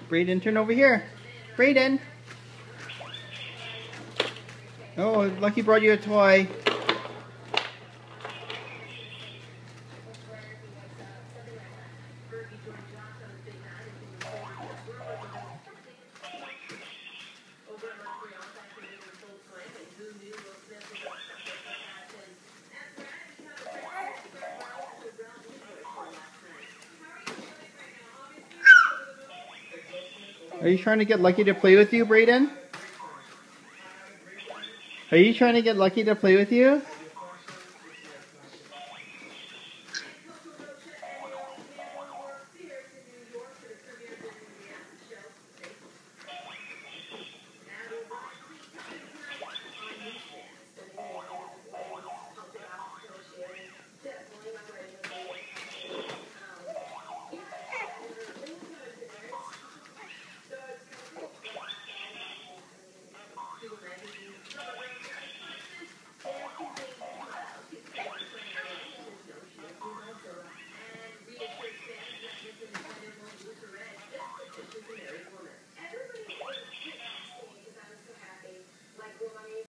Brayden, turn over here. Brayden. Oh, Lucky brought you a toy. Are you trying to get Lucky to play with you, Brayden? Are you trying to get Lucky to play with you?